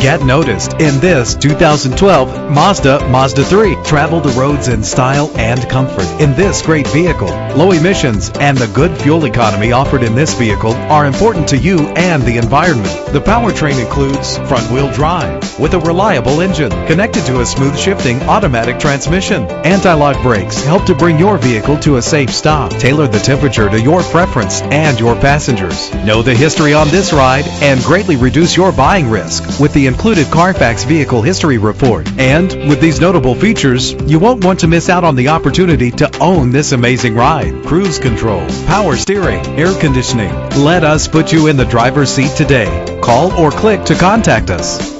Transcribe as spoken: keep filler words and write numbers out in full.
get noticed in this two thousand twelve Mazda Mazda three. Travel the roads in style and comfort in this great vehicle. Low emissions and the good fuel economy offered in this vehicle are important to you and the environment. The powertrain includes front-wheel drive with a reliable engine connected to a smooth shifting automatic transmission. Anti-lock brakes help to bring your vehicle to a safe stop. Tailor the temperature to your preference and your passengers. Know the history on this ride and greatly reduce your buying risk with the included Carfax Vehicle History Report. And with these notable features, you won't want to miss out on the opportunity to own this amazing ride. Cruise control, power steering, air conditioning. Let us put you in the driver's seat today. Call or click to contact us.